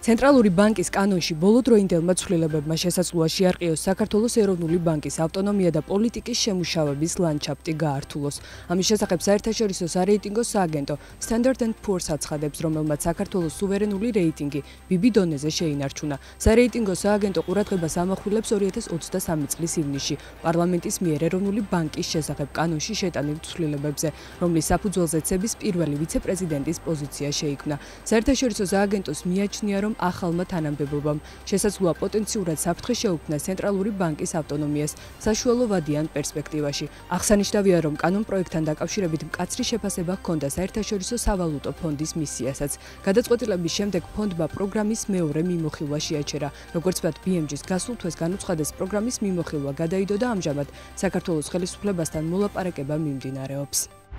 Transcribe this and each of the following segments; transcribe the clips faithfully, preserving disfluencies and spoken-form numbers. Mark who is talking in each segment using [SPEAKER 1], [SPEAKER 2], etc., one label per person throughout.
[SPEAKER 1] ცენტრალური ბანკის კანონში ბოლოდროინდელმა ცვლილებებმა შესაძლოა შეარყიოს საქართველოს ეროვნული ბანკის ავტონომია და პოლიტიკის შემუშავების ლანდშაფტი გაართულოს. ამის შესახებ საერთაშორისო სარეიტინგო სააგენტო Standard and Poor's აცხადებს, რომელმაც საქართველოს სუვერენული რეიტინგი ბი ბი დონეზე შეინარჩუნა. სარეიტინგო სააგენტო ყურადღებას ამახვილებს ორი ათას ოცდასამი წლის ივნისში პარლამენტის მიერ ეროვნული ბანკის შესახებ კანონში შეტანილ ცვლილებებზე, რომლის საფუძველზე ცების პირველი ვიცე-პრეზიდენტის პოზიცია შეიქმნა. საერთაშორისო სააგენტოს მიაჩნია, რომ ახალმა თანამდებობამ შესაძლოა პოტენციურად საფრთხე შეუქმნას ცენტრალური ბანკის ავტონომიას საშუალო ვადიან პერსპექტივაში. აღსანიშნავია, რომ კანონპროექტთან დაკავშირებით მკაცრი შეფასება ჰქონდა საერთაშორისო სავალუტო ფონდის მისიასაც. გადაწყვეტილების შემდეგ ფონდმა პროგრამის მეორე მიმოხილვა შეაჩერა. როგორც ვთქვათ, ბი ემ ჯის გასულ თვეს განუცხადეს პროგრამის მიმოხილვა გადაიდო და ამჟამად საქართველოს ხელისუფლებასთან მოლაპარაკება მიმდინარეობს.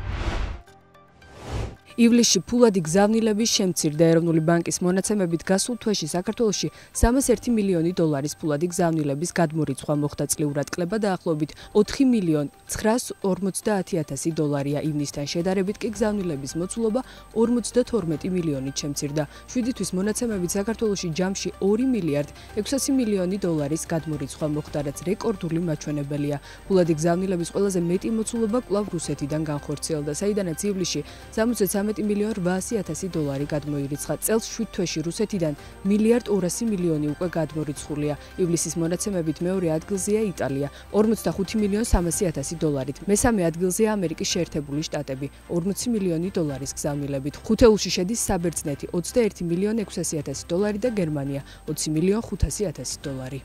[SPEAKER 1] ივლისში ფულადი გზავნილების შემცირდა. ეროვნული ბანკის მონაცემებით გასულ თვეში საქართველოში სამას ერთი მილიონი დოლარის ფულადი გზავნილების გადმორიცხვა მოხდა. წლიურად კლება დაახლოებით ოთხი მილიონ ცხრაას ორმოცდაათი ათასი დოლარია. ივნისთან შედარებით კი გზავნილების მოცულობა ორმოცდათორმეტი მილიონით შემცირდა. შვიდი თვის მონაცემებით საქართველოში ჯამში ორი მილიარდ ექვსასი მილიონი დოლარის გადმორიცხვა მოხდა, რაც რეკორდული მაჩვენებელია. ფულადი გზავნილების ყველაზე მეტი მოცულობა კვლავ რუსეთიდან განხორციელდა, საიდანაც ივლისში სამოცდათრამეტი მილიონ რვაასი ათასი დოლარი გადმოირიცხა. წელს შვიდ თვეში რუსეთიდან მილიარდ ორასი მილიონი უკვე გადმორიცხულია. ივლისის მონაცემებით მეორე ადგილზეა იტალია ორმოცდახუთი მილიონ სამასი ათასი დოლარით. მესამე ადგილზეა ამერიკის შეერთებული შტატები ორმოცი მილიონი დოლარის გზავნილებით. ხუთეულში შედის საბერძნეთი ოცდაერთი მილიონ ექვსასი ათასი დოლარი და გერმანია ოცი მილიონ ხუთასი ათასი დოლარი.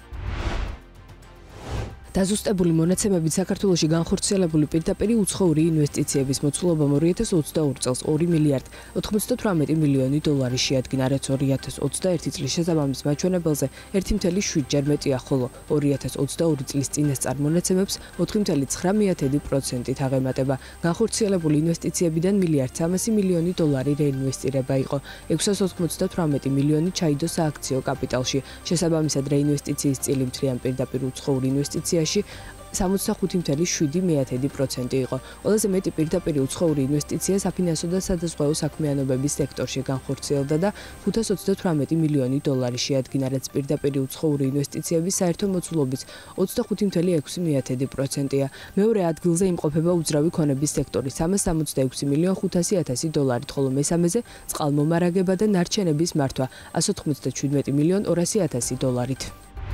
[SPEAKER 1] დაზუსტებული მონაცემებით საქართველოში განხორციელებული პირდაპირი უცხოური ინვესტიციების მოცულობამ ორი ათას ოცდაორი წელს ორი მილიარდ ოთხმოცდათვრამეტი მილიონი დოლარი შეადგინა, რაც ორი ათას ოცდაერთი წლის შესაბამის მაჩვენებელზე ერთი წელი შვიდჯერ მეტია, ხოლო ორი ათას ოცდაორი წლის წინასწარ მონაცემებს ოთხი წელი ცხრა მიათედი პროცენტით აღემატება. განხორციელებული ინვესტიციებიდან მილიარდ სამასი მილიონი დოლარი რეინვესტირება იყო, ექვსას ოთხმოცდათვრამეტი მილიონი ჩაიდო სააქციო კაპიტალში. შესაბამისად, რეინვესტიციის წილი მთლიან პირდაპირ უცხოურ ინვესტიციებში სამოცდახუთი წელი შვიდი მიათედი პროცენტი იყო. ყველაზე მეტი პირდაპირი უცხოური ინვესტიცია საფინანსო და სადაზღვევო საქმიანობების სექტორში განხორციელდა და ხუთას ოცდათვრამეტი მილიონი დოლარი შეადგინა, რაც პირდაპირი უცხოური ინვესტიციების საერთო მოცულობის ოცდახუთი წელი ექვსი მიათედი პროცენტია. მეორე ადგილზე იმყოფება უძრავი ქონების სექტორი სამას სამოცდაექვსი მილიონ ხუთასი ათასი დოლარით, ხოლო მესამეზე წყალმომარაგება და ნარჩენების მართვა ასი ოცდაშვიდმეტი მილიონ ორასი ათასი დოლარით.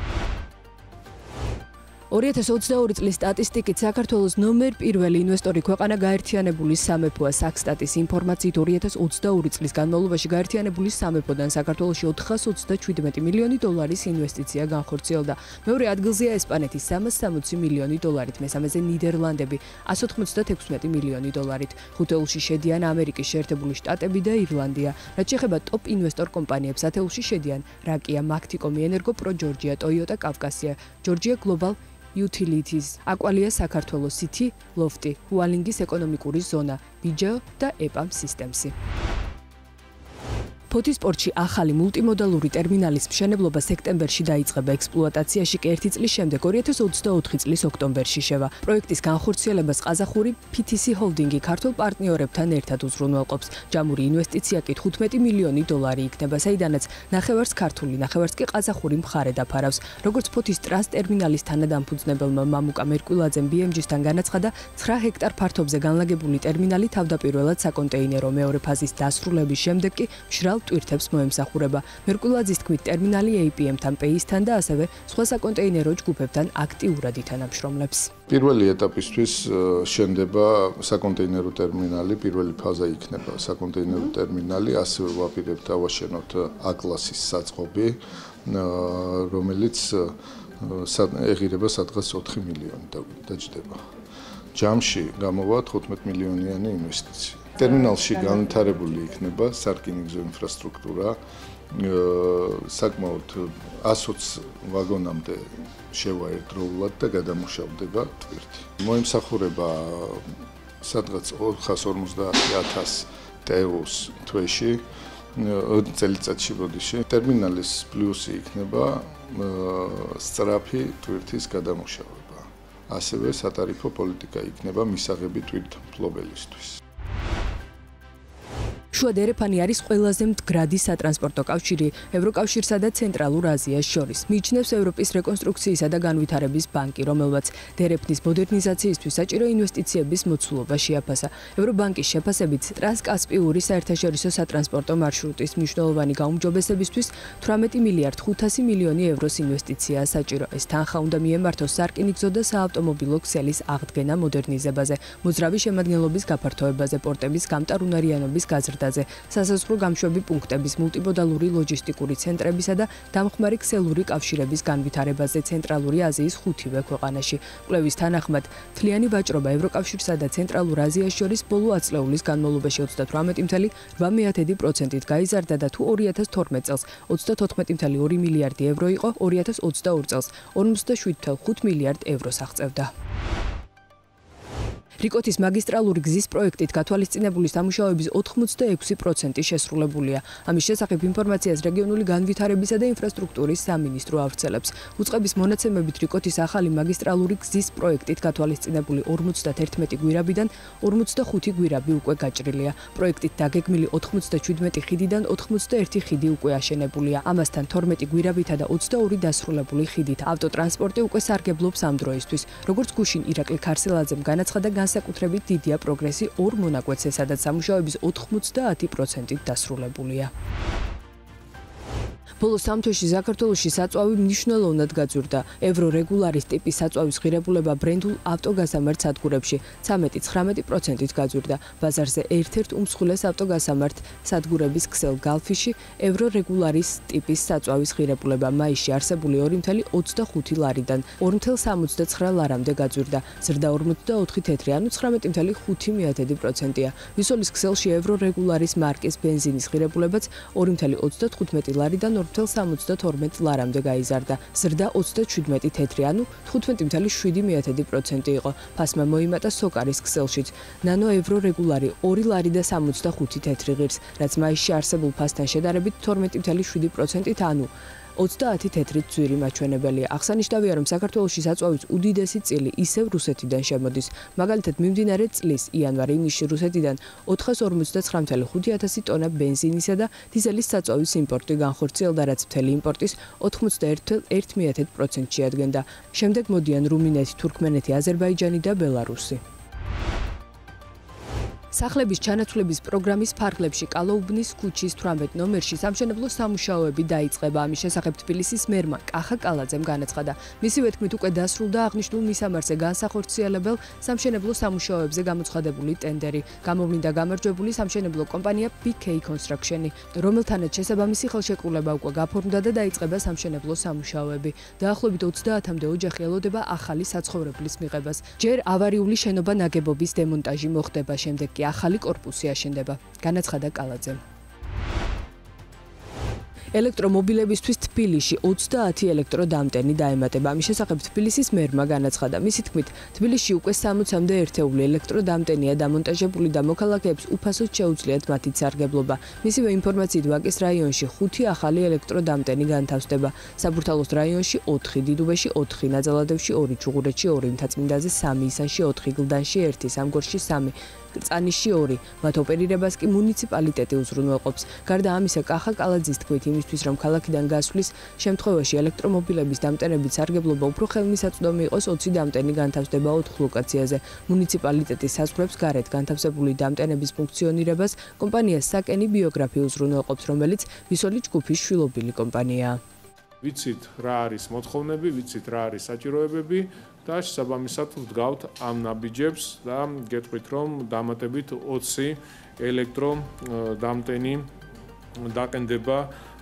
[SPEAKER 1] ორი ათას ოცდაორი წლის სტატისტიკით საქართველოს ნომერ პირველი ინვესტორი ქვეყანა გაერთიანებული სამეფოა. საქსტატის ინფორმაციით ორი ათას ოცდაორი წლის განმავლობაში გაერთიანებული სამეფოდან საქართველოში ოთხას ოცდაშვიდმეტი მილიონი დოლარის ინვესტიცია განხორციელდა. მეორე ადგილზეა ესპანეთი სამას სამოცი მილიონი დოლარით, მესამეზე ნიდერლანდები ასი ოცდათექვსმეტი მილიონი დოლარით. ხუთეულში შედიან ამერიკის შეერთებული შტატები და ირლანდია. რაც შეეხება ტოპ ინვესტორ კომპანიებს, ათეულში შედიან რაკია, მაქტიკომი, ენერგო პრო ჯორჯია, ტოიოტა კავკასია, ჯორჯია გლობალ Utilities, Aqualia საქართველოს, City, Lofty, Hualingis ეკონომიკური ზონა, ბიჯეო და ეპამ სისტემსი. ფოთის პორტში ახალი მულტიმოდალური ტერმინალის მშენებლობა სექტემბერში დაიწყება, ექსპლუატაციაში კი ერთი წლის შემდეგ ორი ათას ოცდაოთხი წლის ოქტომბერში შევა. პროექტის განხორციელებას ყაზახური პი თი სი ჰოლდინგი ქართულ პარტნიორებთან ერთად უზრუნველყოფს. ჯამური ინვესტიცია კი თხუთმეტი მილიონი დოლარი იქნება, საიდანაც ნახევარს ქართული, ნახევარს კი ყაზახური მხარე დაფარავს. როგორც ფოთის ტრანს ტერმინალის თანადამფუძნებელმა მამუკა მერკულაძემ ბი ემ ჯისთან განაცხადა, ცხრა ჰექტარ ფართობზე განლაგებული ტერმინალი თავდაპირველად საკონტეინერო, მეორე ფაზის დასრულების შემდეგ კი მშრალ ტვირთებს მოემსახურება. მერკულაძის თქმით, ტერმინალი ეი პი ემ-თან, პეისთან და ასევე სხვა საკონტეინერო ჯგუფებთან აქტიურად ითანამშრომლებს.
[SPEAKER 2] პირველი ეტაპისთვის შენდება საკონტეინერო ტერმინალი, პირველი ფაზა იქნება საკონტეინერო ტერმინალი, ასევე ვაპირებთ დავაშენოთ A კლასის საწყობი, რომელიც ეღირება სადღაც ოთხი მილიონი დაჯდება. ჯამში გამოვა თხუთმეტი მილიონიანი ინვესტიცია. ტერმინალში განვითარებული იქნება სარკინიგზო ინფრასტრუქტურა, საკმაოდ ასი ოცი ვაგონამდე შევა ერთდროულად და გადამუშავდება ტვირთი. მოემსახურება სადღაც ოთხას ორმოცდაათი ათასი ტეუს თვეში, წელიწადში ბოდიში. ტერმინალის პლუსი იქნება სწრაფი ტვირთის გადამუშავება. ასევე სატარიფო პოლიტიკა იქნება მისაღები ტვირთმფლობელისთვის.
[SPEAKER 1] შუა დერეფანი არის ყველაზე მდგრადი სატრანსპორტო კავშირი ევროკავშირსა და ცენტრალურ აზიას შორის. მიიჩნევს ევროპის რეკონსტრუქციისა და განვითარების ბანკი, რომელმაც დერეფნის მოდერნიზაციისთვის საჭირო ინვესტიციების მოცულობა შეაფასა. ევრობანკის შეფასებით ტრანსკასპიური საერთაშორისო სატრანსპორტო მარშრუტის მნიშვნელოვანი გაუმჯობესებისთვის თვრამეტი მილიარდ ხუთასი მილიონი ევროს ინვესტიციაა საჭირო. ეს თანხა უნდა მიემართოს სარკინიგზო და საავტომობილო ქსელის აღდგენა მოდერნიზებაზე, მოძრავი შემადგენლობის გაფართოებაზე, პორტების გამტარუნარიანობის გაზრდაზე, სასაზღვრო გამშვები პუნქტების, მულტიმოდალური ლოჯისტიკური ცენტრებისა და დამხმარე ქსელური კავშირების განვითარებაზე ცენტრალური აზიის ხუთივე ქვეყანაში. კვლევის თანახმად, მთლიანი ვაჭრობა ევროკავშირსა და ცენტრალურ აზიას შორის ბოლო ათწლეულის განმავლობაში ოცდათვრამეტი ფاصლე ორი პროცენტით გაიზარდა და თუ ორი ათას თორმეტ წელს ოცდათოთხმეტი ფاصლე ორი მილიარდი евро იყო, ორი ათას ოცდაორი წელს ორმოცდაშვიდ ფაصლე ხუთ მილიარდ ევროს აღწევდა. რიკოთის მაგისტრალური გზის პროექტით გათვალისწინებული სამუშაოების ოთხმოცდაექვსი პროცენტი შესრულებულია. ამის შესახებ ინფორმაციას რეგიონული განვითარებისა და ინფრასტრუქტურის სამინისტრო ავრცელებს. უწყების მონაცემებით რიკოთის ახალი მაგისტრალური გზის პროექტით გათვალისწინებული ორმოცდაერთმეტი გვირაბიდან ორმოცდახუთი გვირაბი უკვე გაჭრილია. პროექტით დაგეგმილი ოთხმოცდაჩვიდმეტი ხიდიდან ოთხმოცდაერთი ხიდი უკვე აშენებულია. ამასთან თორმეტი გვირაბითა და ოცდაორი დასრულებული ხიდით. ავტოტრანსპორტი უკვე სარგებლობს ამ დროისთვის. როგორც გუშინ ირაკლი ქარსელაძემ განაცხადა, განსაკუთრებით დიდია პროგრესი ორ მონაკვეთზე, სადაც სამუშაოების ოთხმოცდაათი პროცენტით დასრულებულია. ბოლო სამთვეში საქართველოში საწვავი მნიშვნელოვნად გაძვირდა. ევრორეგულარის ტიპის საწვავის ღირებულება ბრენდულ ავტოგასამართ სადგურებში ცამეტი ცხრამეტი პროცენტით გაძვირდა. ბაზარზე ერთ-ერთ უმსხვილეს ავტოგასამართ სადგურების ქსელ გალფიში ევრორეგულარის ტიპის საწვავის ღირებულება მაისში არსებული ორი ფაصლე ოცდახუთი ლარიდან ორი ფაصლე სამოცდაცხრა ლარამდე გაძვირდა. ზრდა ორმოცდაოთხი თეთრი, ანუ ცხრამეტი ფაصლე ხუთი პროცენტია. ვისოლის ქსელში ევრორეგულარის მარკის ბენზინის ღირებულებაც ორი ფაصლე ოცდათხუთმეტი ლარიდან ორი ფაصლე სამოცდათორმეტი ლარამდე გაიზარდა. ზრდა ოცდაშვიდმეტი თეთრი, ანუ თხუთმეტი ფაصლე შვიდი პროცენტი იყო. ფასმა მოიმატა სოკარის ქსელშიც. ნანო ევრორეგულარი ორი ლარი და სამოცდახუთი თეთრი ღირს, რაც მაისში არსებულ ფასთან შედარებით თორმეტი ფაصლე შვიდი პროცენტით, ანუ ოცდაათი თეთრი ძვირი მაჩვენებელია. აღსანიშნავია, რომ საქართველოში საწვავის უდიდესი წილი ისევ რუსეთიდან შემოდის. მაგალითად, მიმდინარე წლის იანვარ-ივნისში რუსეთიდან ოთხას ორმოცდაცხრა ფაصლე ხუთი ტონა ბენზინისა და დიზელის საწვავის იმპორტი განხორციელდა, რაც მთელი იმპორტის ოთხმოცდაერთი ფაصლე ერთი პროცენტი შეადგენდა. შემდეგ მოდიან რუმინეთი, თურქმენეთი, აზერბაიჯანი და ბელარუსი. სახლების ჩანაცვლების პროგრამის ფარგლებში კალოუბნის ქუჩის თვრამეტ ნომერში სამშენებლო სამუშაოები დაიწყება. ამის შესახებ თბილისის მერმა კახა კალაძემ განაცხადა. მისივე თქმით, უკვე დასრულდა აღნიშნულ მისამართზე განსახორციელებელ სამშენებლო სამუშაოებზე გამოცხადებული ტენდერი. გამოვლინდა გამარჯვებული სამშენებლო კომპანია პი კეი Construction, რომელთანაც შესაბამისი ხელშეკრულება უკვე გაფორმდა და დაიწყება სამშენებლო სამუშაოები. დაახლოებით ოცდაათამდე ოჯახი ელოდება ახალი საცხოვრებლის მიღებას. ჯერ ავარიული შენობა ნაგებობის დემონტაჟი მოხდება, შემდეგ კი ახალი კორპუსი აშენდება, განაცხადა კალაძემ. ელექტრომობილებისთვის თბილისში ოცდაათი ელექტროდამტენი დაემატება. ამის შესახებ თბილისის მერმა განაცხადა. მისი თქმით, თბილისში უკვე სამოცამდე ერთეული ელექტროდამტენია დამონტაჟებული და მოქალაქეებს უფასოდ შეუძლიათ მათი სარგებლობა. მისივე ინფორმაციით, ვაკის რაიონში ხუთი ახალი ელექტროდამტენი განთავსდება. საბურთალოს რაიონში ოთხი, დიდუბეში ოთხი, ნაძალადევში ორი, ჩუღურეთში ორი, მთაწმინდაზე სამი, ისანში ოთხი, გლდანში ერთი, სამგორში სამი. წანიშში ორი, მათ ოპერირებას კი მუნიციპალიტეტი უზრუნველყოფს. გარდა ამისა, კახა კალაძის თქმით, იმისთვის რომ ქალაქიდან გასვლის შემთხვევაში ელექტრომობილების დამტენებით სარგებლობა უფრო ხელმისაწვდომი იყოს, ოცი დამტენი განთავსდება ოთხ ლოკაციაზე. მუნიციპალიტეტი საზღვრებს გარეთ განთავსებული დამტენების ფუნქციონირებას კომპანია საკენი ბიოგრაფი უზრუნველყოფს, რომელიც ვისოლი ჯგუფის შვილობილი კომპანიაა.
[SPEAKER 3] ვიცით რა არის მოთხოვნები, ვიცით რა არის საჭიროებები და შესაბამისად ვდგავთ ამ ნაბიჯებს და გეტყვით, რომ დამატებით ოცი ელექტრო დამტენი დაყენდება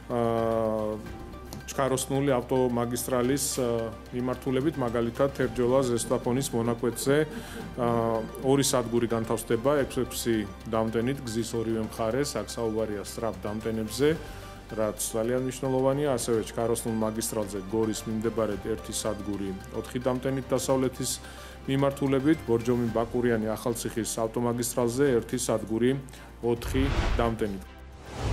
[SPEAKER 3] ჩქაროსნული ავტომაგისტრალის მიმართულებით, მაგალითად თერჯოლა ზესტაფონის მონაკვეთზე ორი სადგური განთავსდება ექვსი დამტენით გზის ორივე მხარეს, აქ საუბარია სწრაფ დამტენებზე, რაც ძალიან მნიშვნელოვანია. ასევე ჩქაროსნულ მაგისტრალზე გორის მიმდებარედ ერთი სადგური ოთხი დამტენით დასავლეთის მიმართულებით, ბორჯომი ბაკურიანი ახალციხის ავტომაგისტრალზე ერთი სადგური ოთხი დამტენით.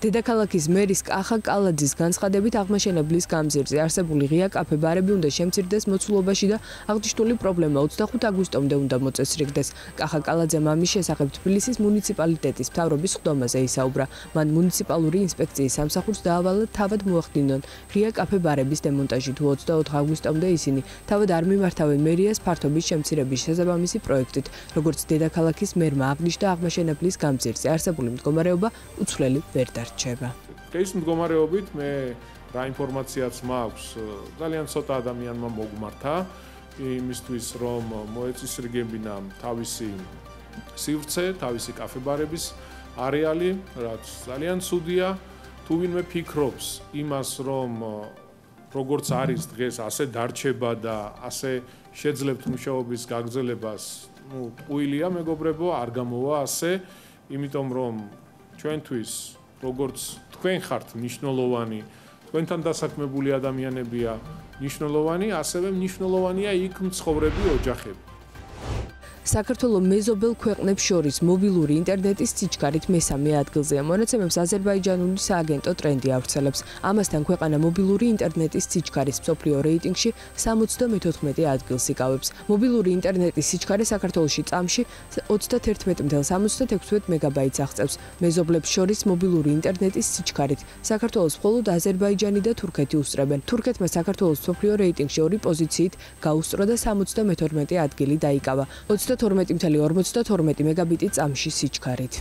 [SPEAKER 1] დედაქალაქის მერის კახა კალაძის განცხადებით აღმაშენებლის გამზირზე არსებული ღია კაფე-ბარები უნდა შემცირდეს მოცულობაში და აღნიშნული პრობლემა ოცდახუთ აგვისტომდე უნდა მოწესრიგდეს. კახა კალაძემ ამის შესახებ თბილისის მუნიციპალიტეტის მთავრობის ხდომაზე ისაუბრა. მან მუნიციპალური ინსპექციის სამსახურს დაავალა თავად მოახდინონ ღია კაფე-ბარების დემონტაჟი თუ ოცდაოთხ აგვისტომდე ისინი თავად არ მიმართავენ მერიას ფართობის შემცირების შესაბამისი პროექტით. როგორც დედაქალაქის მერმა აღნიშნა, აღმაშენებლის გამზირზე არსებული მდგომარეობა უცვლელი ვერ დარჩება.
[SPEAKER 3] ეს მდგომარეობით მე რა ინფორმაციაც მაქვს, ძალიან ცოტა ადამიანმა მოგმართა იმისთვის, რომ მოეწესრიგებინა თავისი სივრცე, თავისი კაფე-ბარების არეალი, რაც ძალიან ცუდია. თუ ვინმე ფიქრობს იმას, რომ როგორც არის დღეს, ასე დარჩება და ასე შეძლებთ მუშაობის გაგრძელებას, ну, ყუილია მეგობრებო, არ გამოვა ასე, იმიტომ რომ ჩვენთვის როგორც თქვენ ხართ მნიშვნელოვანი, თქვენთან დასაქმებული ადამიანებია მნიშვნელოვანი, ასევე მნიშვნელოვანია იქ მცხოვრები ოჯახები.
[SPEAKER 1] საქართველოს მეზობელ ქვეყნებს შორის მობილური ინტერნეტის სიჩქარით მესამე ადგილზეა. მონაცემებს აზერბაიჯანული სააგენტო ტრენდი ავრცელებს. ამასთან ქვეყანა მობილური ინტერნეტის სიჩქარის მსოფლიო რეიტინგში სამოცდამეთოთხმეტე ადგილს იკავებს. მობილური ინტერნეტის სიჩქარე საქართველოში წამში ოცდაათერთმეტი ათეული სამოცდაექვსი მეგაბაიტს აღწევს. მეზობლებს შორის მობილური ინტერნეტის სიჩქარით საქართველოს მხოლოდ აზერბაიჯანი და თურქეთი უსწრებენ. თურქეთმა საქართველოს მსოფლიო რეიტინგში ორი პოზიციით გაუსწრო და სამოცდამეთორმეტე ადგილი დაიკავა. ოცდათორმეტი ათეული ორმოცდათორმეტი მეგაბიტი წამში სიჩქარით.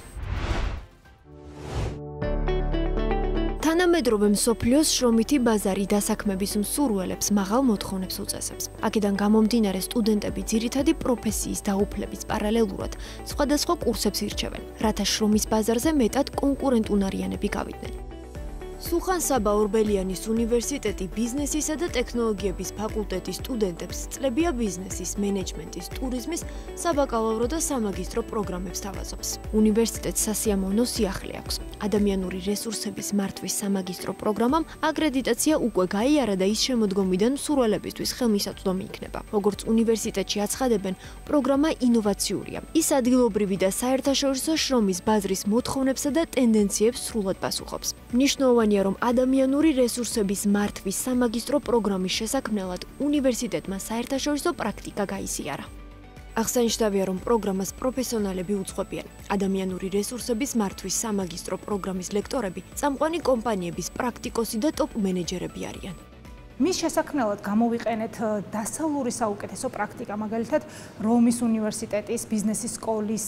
[SPEAKER 4] თანამედროვე მსოფლიოს შრომითი ბაზარი დასაქმების მსურველებს მაღალ მოთხოვნებს უწესებს. აქედან გამომდინარე სტუდენტები ძირითადი პროფესიის დაუფლების პარალელურად სხვადასხვა კურსებს ირჩევენ, რათა შრომის ბაზარზე მეტად კონკურენტუნარიანები გავიდნენ. სუხან-საბა ორბელიანის უნივერსიტეტი ბიზნესისა და ტექნოლოგიების ფაკულტეტის სტუდენტებს წლებია ბიზნესის, მენეჯმენტის, ტურიზმის საბაკალავრო და სამაგისტრო პროგრამებს თავაზობს. უნივერსიტეტს სასიამოვნო სიახლე აქვს. ადამიანური რესურსების მართვის სამაგისტრო პროგრამამ აკრედიტაცია უკვე გაიარა და ის შემოდგომიდან მსურველებისთვის ხელმისაწვდომი იქნება. როგორც უნივერსიტეტში აცხადებენ, პროგრამა ინოვაციურია. ის ადგილობრივი და საერთაშორისო შრომის ბაზრის მოთხოვნებსა და ტენდენციებს სრულად პასუხობს. მნიშვნელოვანი რომ ადამიანური რესურსების მართვის სამაგისტრო პროგრამის შესაქმნელად უნივერსიტეტმა საერთაშორისო პრაქტიკა გაიზიარა. აღსანიშნავია, რომ პროგრამას პროფესიონალები უძღვებიან. ადამიანური რესურსების მართვის სამაგისტრო პროგრამის ლექტორები წამყვანი კომპანიების პრაქტიკოსი და ტოპ მენეჯერები არიან.
[SPEAKER 5] მის შესაქმნელად გამოვიყენეთ დასავლური საუკეთესო პრაქტიკა, მაგალითად რომის უნივერსიტეტის, ბიზნესის სკოლის,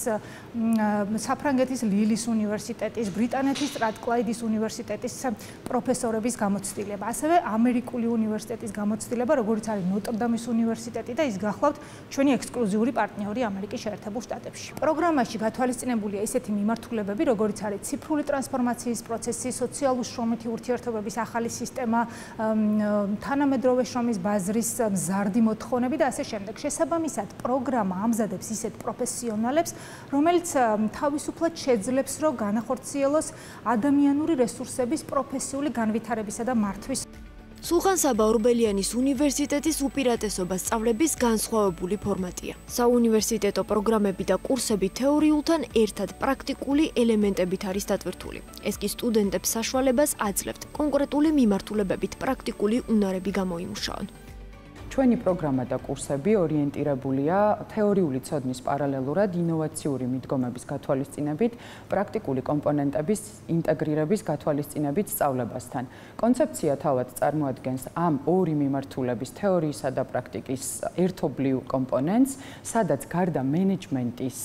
[SPEAKER 5] საფრანგეთის ლილის უნივერსიტეტის, ბრიტანეთის სტრატკლაიდის უნივერსიტეტის პროფესორების გამოცდილება, ასევე ამერიკული უნივერსიტეტის გამოცდილება, როგორც არის ნოტრდამის უნივერსიტეტი და ის გახლავთ ჩვენი ექსკლუზიური პარტნიორი ამერიკის შეერთებულ შტატებში. პროგრამაში გათვალისწინებულია ისეთი მიმართულებები, როგორც არის ციფრული ტრანსფორმაციის პროცესი, სოციალური შრომითი ურთიერთობების ახალი სისტემა, თანამედროვე შრომის ბაზრის მზარდი მოთხოვნები და ასე შემდეგ. შესაბამისად, პროგრამა ამზადებს ისეთ პროფესიონალებს, რომელიც თავისუფლად შეძლებს, რომ განახორციელოს ადამიანური რესურსების პროფესიული განვითარებისა და მართვის.
[SPEAKER 4] სუხან-საბა ორბელიანის უნივერსიტეტის უპირატესობა სწავლების განსხვავებული ფორმატია. საუნივერსიტეტო პროგრამები და კურსები თეორიულთან ერთად პრაქტიკული ელემენტებით არის დატვირთული. ეს კი სტუდენტებს საშუალებას აძლევთ კონკრეტული მიმართულებებით პრაქტიკული უნარები გამოიმუშაონ.
[SPEAKER 6] ჩვენი პროგრამა და კურსები ორიენტირებულია თეორიული ცოდნის პარალელურად ინოვაციური მიდგომების გათვალისწინებით, პრაქტიკული კომპონენტების ინტეგრირების გათვალისწინებით სწავლებასთან. კონცეფცია თავად წარმოადგენს ამ ორი მიმართულების თეორიისა და პრაქტიკის ერთობლივ კომპონენტს, სადაც გარდა მენეჯმენტის,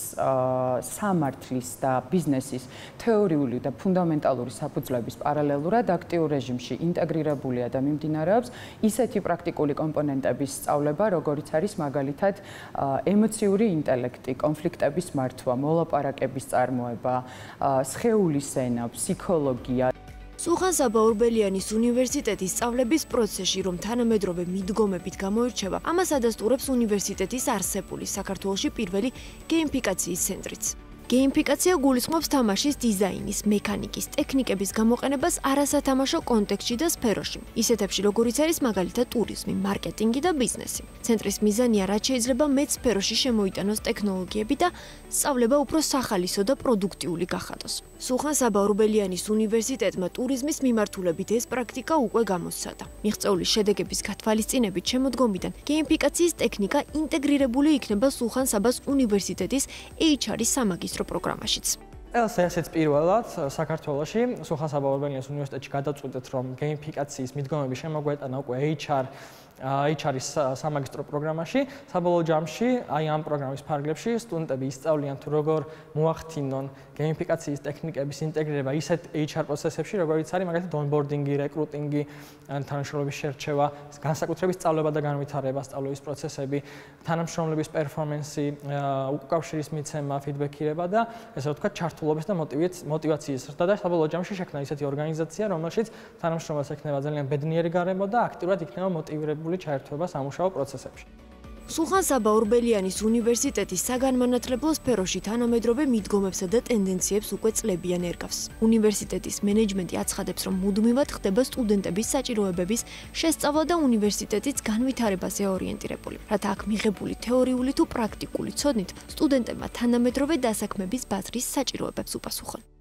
[SPEAKER 6] სამართლის და ბიზნესის თეორიული და ფუნდამენტალური საფუძვლების პარალელურად აქტიურ რეჟიმში ინტეგრირებულია და მიმდინარეობს ისეთი პრაქტიკული კომპონენტები სწავლება, როგორც არის მაგალითად ემოციური ინტელექტი, კონფლიქტების მართვა, მოლაპარაკების წარმოება, სხეულის ენა, ფსიქოლოგია.
[SPEAKER 4] სუხან-საბა ორბელიანის უნივერსიტეტის სწავლების პროცესში, რომ თანამედროვე მიდგომებით გამოირჩევა, ამას ადასტურებს უნივერსიტეტის არსებული საქართველოში პირველი გეიმიფიკაციის ცენტრიც. გეიმიფიკაცია გულისხმობს თამაშის დიზაინის, მექანიკის, ტექნიკების გამოყენებას არასათამაშო კონტექსტში და სფეროში, ისეთებში როგორიც არის მაგალითად ტურიზმი, მარკეტინგი და ბიზნესი. ცენტრის მიზანია რაც შეიძლება მეტ სფეროში შემოიტანოს ტექნოლოგიები და სწავლება უფრო სახალისო და პროდუქტიული გახადოს. სულხან საბაურბელიანის უნივერსიტეტმა ტურიზმის მიმართულებით ეს პრაქტიკა უკვე გამოსცადა. მიღწეული შედეგების გათვალისწინებით შემოდგომიდან გეიმიფიკაციის ტექნიკა ინტეგრირებული იქნება სულხან საბას უნივერსიტეტის ეიჩ არ-ის სამაგისტრო პროგრამაშიც.
[SPEAKER 7] ეს ესეც პირველად საქართველოში სულხან საბაურბელიანის უნივერსიტეტში გადაწყვეტეთ, რომ გეიმიფიკაციის მიდგომები შემოგვეტანა უკვე ეიჩ არ ეიჩ არ-ის სამაგისტრო პროგრამაში. საბოლოო ჯამში აი ამ პროგრამის ფარგლებში სტუდენტები ისწავლიან თუ როგორ მოახდინონ გეიმიფიკაციის ტექნიკების ინტეგრირება ისეთ ეიჩ არ პროცესებში, როგორიც არის მაგალითად ონბორდინგი, რეკრუტინგი, თანამშრომლების შერჩევა, განსაკუთრებით სწავლება და განვითარება, სწავლების პროცესები, თანამშრომლების პერფორმანსი, უკავშირის მიცემა, ფიდბექირება და ესე ვთქვათ, ჩართულობის და მოტივაციის ზრდა და საბოლოო ჯამში შექმნა ისეთი ორგანიზაცია, რომელშიც თანამშრომელს ექნება ძალიან ბედნიერი გარემო და აქტიურად იქნება მოტივირებული ჩაერთვება სამუშაო პროცესებში.
[SPEAKER 4] სულხან საბაურბელიანის უნივერსიტეტის საგანმანათლებლო სფეროში თანამედროვე მიდგომებსა და ტენდენციებს უკვე წლებიან ერგავს. უნივერსიტეტის მენეჯმენტი აცხადებს, რომ მუდმივად ხდება სტუდენტების საჭიროებების შესწავლა და უნივერსიტეტის განვითარებაზე ორიენტირებული, რათა აქ მიღებული თეორიული თუ პრაქტიკული ცოდნით სტუდენტებმა თანამედროვე დასაქმების ბაზრის საჭიროებებს უპასუხონ.